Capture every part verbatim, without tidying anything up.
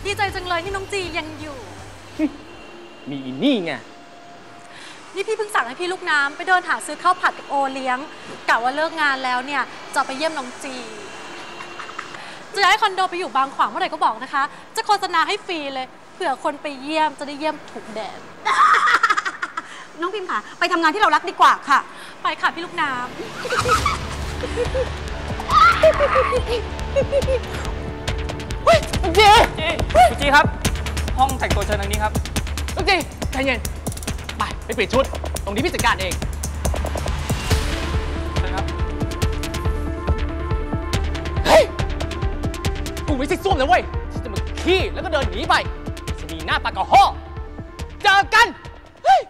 ดีใจจังเลยที่น้องจียังอยู่มีนี่ไงนี่พี่เพิ่งสั่งให้พี่ลูกน้ำไปเดินหาซื้อข้าวผัดกับโอเลี้ยงกะว่าเลิกงานแล้วเนี่ยจะไปเยี่ยมน้องจีจะย้ายคอนโดไปอยู่บางขวางเมื่อไหร่ก็บอกนะคะจะโฆษณาให้ฟรีเลยเผื่อคนไปเยี่ยมจะได้เยี่ยมถูกแดดน้องพิมพ์ค่ะไปทำงานที่เรารักดีกว่าค่ะไปค่ะพี่ลูกน้ำเฮ้ยจีคุณจีครับห้องแต่งตัวเชิญทางนี้ครับลูกจีใจเย็นไปไปเปลี่ยนชุดตรงนี้พี่จัดการเองนะครับเฮ้ยกูไม่ใช่ส้วมนะเว้ยที่จะมาขี้แล้วก็เดินหนีไปจะมีหน้าตากระห้อเจอกันเฮ้ย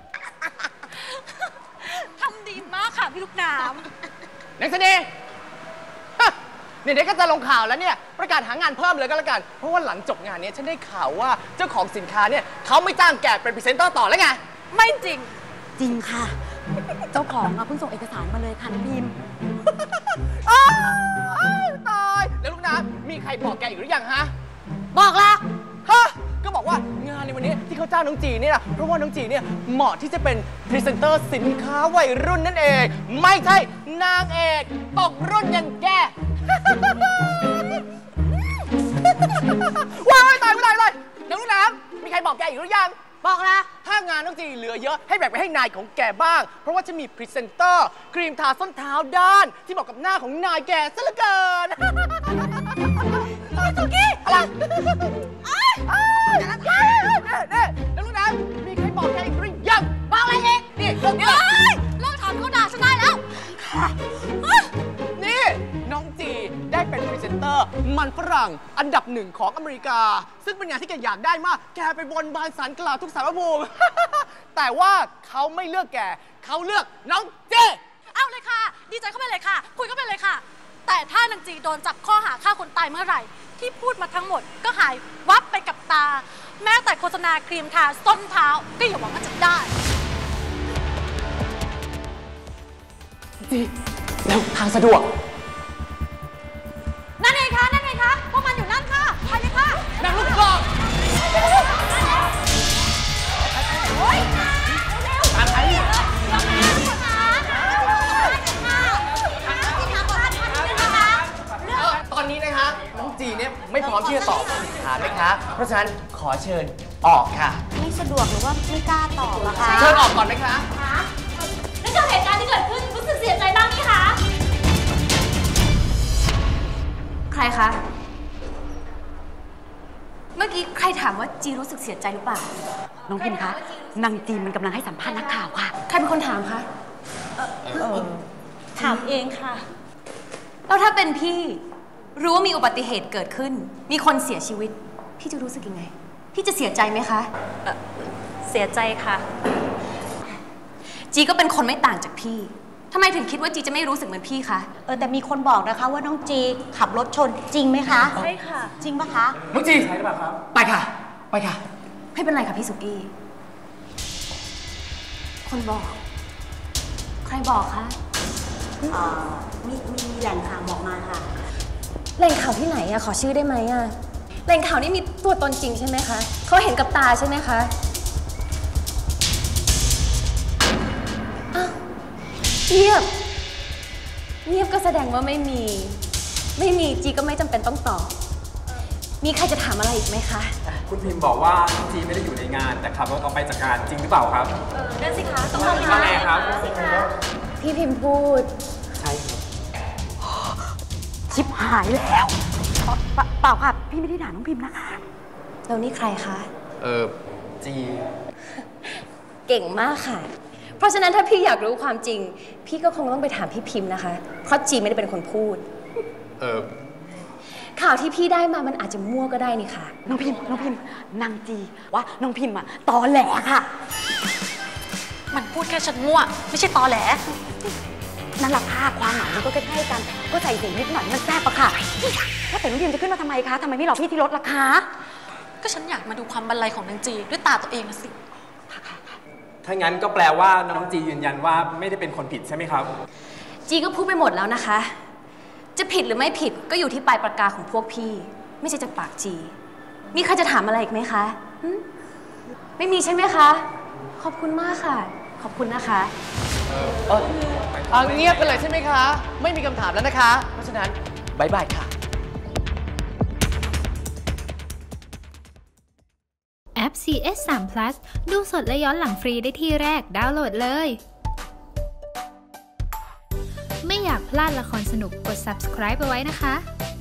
ทำดีมากค่ะพี่ลูกน้ำนักแสดงเนี่ยเด็กก็จะลงข่าวแล้วเนี่ยประกาศหางานเพิ่มเลยก็แล้วกันเพราะว่าหลังจบงานนี้ฉันได้ข่าวว่าเจ้าของสินค้าเนี่ยเขาไม่จ้างแกเป็นพรีเซนเตอร์ต่อแล้วไงไม่จริงจริงค่ะเจ้าของเพิ่งส่งเอกสารมาเลยค่ะน้องพิมพ์ตายแล้วลูกน้ำมีใครบอกแกอีกหรือยังฮะบอกแล้วฮะก็บอกว่างานในวันนี้ที่เขาจ้างน้องจีเนี่ยเพราะว่าน้องจีเนี่ยเหมาะที่จะเป็นพรีเซนเตอร์สินค้าวัยรุ่นนั่นเองไม่ใช่นางเอกตกรุ่นอย่างแกว้ายตายตายเลยน้องลูกน้ำมีใครบอกแกอีกหรือยังบอกแล้วถ้างานน้องจีเหลือเยอะให้แบ่งไปให้นายของแกบ้างเพราะว่าจะมีพรีเซนเตอร์ครีมทาส้นเท้าด้านที่เหมาะกับหน้าของนายแกซะเหลือเกินสุกี้อะไรนี่น้องลูกน้ำมีใครบอกแกอีกหรือยังบอกอะไรเองนี่เรื่องนี้เลิกถามเขาด่าฉันได้แล้วนี่น้องจีได้เป็นพรีเซนเตอร์มันฝรั่งอันดับหนึ่งของอเมริกาซึ่งเป็นงานที่แกอยากได้มากแกไปบนบานสารกล่าวทุกสารภูมิแต่ว่าเขาไม่เลือกแกเขาเลือกน้องจีเอาเลยค่ะดีใจเข้าไปเลยค่ะคุยเข้าไปเลยค่ะแต่ถ้านางจีโดนจับข้อหาฆ่าคนตายเมื่อไหร่ที่พูดมาทั้งหมดก็หายวับไปกับตาแม้แต่โฆษณาครีมทาส้นเท้าก็อย่าหวังว่าจะได้จีเร็วทางสะดวกนั่นเองคะนั่นเองคะพวกมันอยู่นั่นค่ะไปเลยค่ะนั่งลูกกรอกโอ้ยเร็วตามไปตอนนี้นะคะน้องจีเนี่ยไม่พร้อมที่จะตอบคำถามนะคะเพราะฉะนั้นขอเชิญออกค่ะไม่สะดวกหรือว่าไม่กล้าตอบล่ะคะเชิญออกก่อนไหมคะแล้วจากเหตุการณ์ที่เกิดขึ้นรู้สึกเสียใจบ้างไหมคะใครคะเมื่อกี้ใครถามว่าจีรู้สึกเสียใจหรือเปล่าน้องพิมคะนางจีมันกำลังให้สัมภาษณ์นักข่าวค่ะใครเป็นคนถามคะเออถามเองค่ะแล้วถ้าเป็นพี่รู้ว่ามีอุบัติเหตุเกิดขึ้นมีคนเสียชีวิตพี่จะรู้สึกยังไงพี่จะเสียใจไหมคะเสียใจค่ะจีก็เป็นคนไม่ต่างจากพี่ทำไมถึงคิดว่าจีจะไม่รู้สึกเหมือนพี่คะเออแต่มีคนบอกนะคะว่าน้องจีขับรถชนจริงไหมคะใช่ค่ะจริงปะคะน้องจีใช่หรือเปล่าครับไปค่ะไปค่ะไม่เป็นไรค่ะพี่สุกี้คนบอกใครบอกคะอ่ามีมีแหล่งข่าวบอกมาค่ะแหล่งข่าวที่ไหนอะขอชื่อได้ไหมอะแหล่งข่าวนี่มีตัวตนจริงใช่ไหมคะเขาเห็นกับตาใช่ไหมคะอ้าวเงียบเงียบก็แสดงว่าไม่มีไม่มีจีก็ไม่จำเป็นต้องตอบมีใครจะถามอะไรอีกไหมคะคุณพิมพ์บอกว่าจีไม่ได้อยู่ในงานแต่ขับรถออกไปจากงานจริงหรือเปล่าครับเออนั่นสิคะต้องทำยังไงครับพี่พิมพ์พูดใช่ครับชิบหายแล้วเปล่าค่ะพี่ไม่ได้ด่าน้องพิมพ์นะคะแล้วนี่ใครคะเออจีเก่งมากค่ะเพราะฉะนั้นถ้าพี่อยากรู้ความจริงพี่ก็คงต้องไปถามพี่พิมพ์นะคะเพราะจีไม่ได้เป็นคนพูดเออข่าวที่พี่ได้มามันอาจจะมั่วก็ได้นี่ค่ะน้องพิมพ์น้องพิมพ์นางจีว่าน้องพิมพ์อะตอแหลค่ะมันพูดแค่ฉันมั่วไม่ใช่ตอแหลนั่นแหละค่ะความหมายมันก็ใกล้ๆกันก็ใส่สีนิดหน่อยมันแซ่บอะค่ะถ้าแต่น้องพิมพ์จะขึ้นมาทำไมคะทำไมไม่รอพี่ที่รถล่ะคะก็ฉันอยากมาดูความบรรลัยของนางจีด้วยตาตัวเองนะสิถ้างั้นก็แปลว่าน้องจียืนยันว่าไม่ได้เป็นคนผิดใช่ไหมครับจีก็พูดไปหมดแล้วนะคะจะผิดหรือไม่ผิดก็อยู่ที่ปลายปากกาของพวกพี่ไม่ใช่จากปากจีมีใครจะถามอะไรอีกไหมคะหึไม่มีใช่ไหมคะ ขอบคุณมากค่ะ ขอบคุณนะคะเออเอาเงียบกันเลยใช่ไหมคะ ไม่มีคำถามแล้วนะคะ เพราะฉะนั้นบายบายค่ะแอป ซี เอส ทรี พลัส ดูสดและย้อนหลังฟรีได้ที่แรกดาวน์โหลดเลย ไม่อยากพลาดละครสนุกกด ซับสไครบ์ เอาไว้นะคะ